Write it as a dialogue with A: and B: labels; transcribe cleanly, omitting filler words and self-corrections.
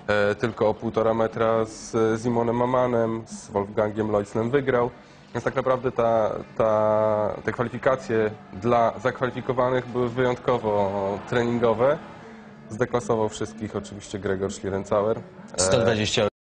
A: tylko o 1,5 metra z Simonem Amanem, z Wolfgangiem Loitsnem wygrał. Więc tak naprawdę te kwalifikacje dla zakwalifikowanych były wyjątkowo treningowe. Zdeklasował wszystkich oczywiście Gregor Schlierenzauer.
B: 120